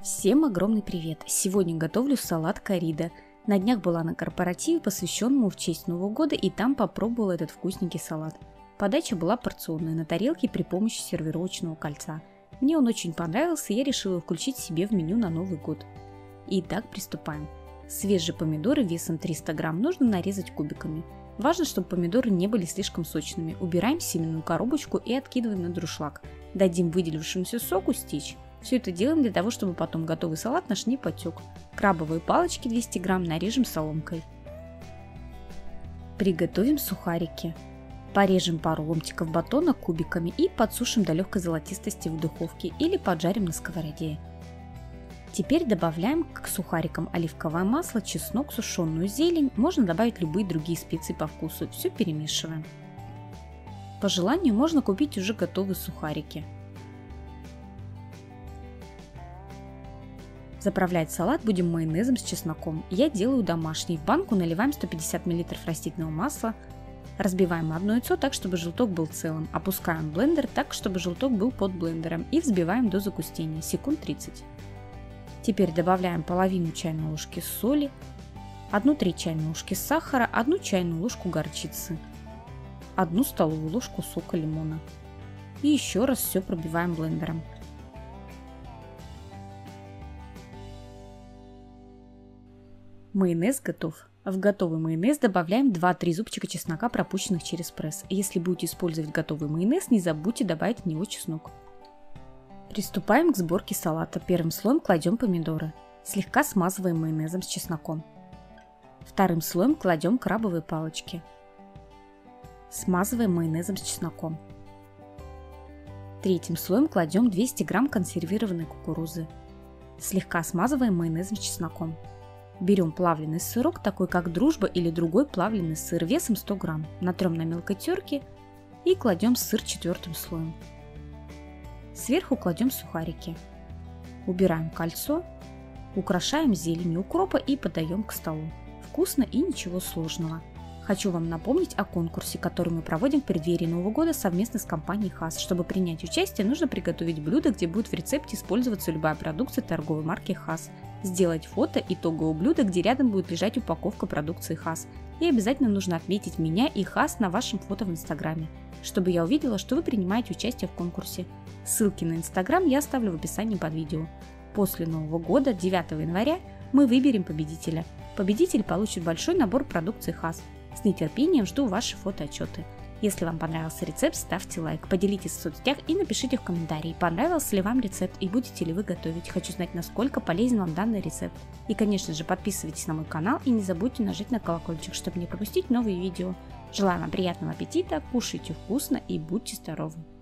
Всем огромный привет! Сегодня готовлю салат коррида. На днях была на корпоративе, посвященному в честь Нового года, и там попробовала этот вкусненький салат. Подача была порционная, на тарелке при помощи сервировочного кольца. Мне он очень понравился, и я решила включить себе в меню на Новый год. Итак, приступаем. Свежие помидоры весом 300 грамм нужно нарезать кубиками. Важно, чтобы помидоры не были слишком сочными. Убираем семенную коробочку и откидываем на дуршлаг. Дадим выделившемуся соку стечь. Все это делаем для того, чтобы потом готовый салат наш не потек. Крабовые палочки 200 грамм нарежем соломкой. Приготовим сухарики. Порежем пару ломтиков батона кубиками и подсушим до легкой золотистости в духовке или поджарим на сковороде. Теперь добавляем к сухарикам оливковое масло, чеснок, сушеную зелень, можно добавить любые другие специи по вкусу. Все перемешиваем. По желанию можно купить уже готовые сухарики. Заправлять салат будем майонезом с чесноком. Я делаю домашний. В банку наливаем 150 мл растительного масла. Разбиваем одно яйцо так, чтобы желток был целым. Опускаем в блендер так, чтобы желток был под блендером. И взбиваем до загустения, секунд 30. Теперь добавляем половину чайной ложки соли, 1/3 чайной ложки сахара, 1 чайную ложку горчицы, 1 столовую ложку сока лимона. И еще раз все пробиваем блендером. Майонез готов. В готовый майонез добавляем 2-3 зубчика чеснока, пропущенных через пресс. Если будете использовать готовый майонез, не забудьте добавить в него чеснок. Приступаем к сборке салата. Первым слоем кладем помидоры. Слегка смазываем майонезом с чесноком. Вторым слоем кладем крабовые палочки. Смазываем майонезом с чесноком. Третьим слоем кладем 200 грамм консервированной кукурузы. Слегка смазываем майонезом с чесноком. Берем плавленый сырок, такой как Дружба или другой плавленый сыр весом 100 грамм. Натрем на мелкой терке и кладем сыр четвертым слоем. Сверху кладем сухарики. Убираем кольцо, украшаем зеленью укропа и подаем к столу. Вкусно и ничего сложного. Хочу вам напомнить о конкурсе, который мы проводим в преддверии Нового года совместно с компанией ХАС. Чтобы принять участие, нужно приготовить блюдо, где будет в рецепте использоваться любая продукция торговой марки ХАС. Сделать фото итогового блюда, где рядом будет лежать упаковка продукции ХАС. И обязательно нужно отметить меня и ХАС на вашем фото в инстаграме, чтобы я увидела, что вы принимаете участие в конкурсе. Ссылки на инстаграм я оставлю в описании под видео. После Нового года, 9 января, мы выберем победителя. Победитель получит большой набор продукции ХАС. С нетерпением жду ваши фотоотчеты. Если вам понравился рецепт, ставьте лайк, поделитесь в соцсетях и напишите в комментарии, понравился ли вам рецепт и будете ли вы готовить. Хочу знать, насколько полезен вам данный рецепт. И, конечно же, подписывайтесь на мой канал и не забудьте нажать на колокольчик, чтобы не пропустить новые видео. Желаю вам приятного аппетита, кушайте вкусно и будьте здоровы!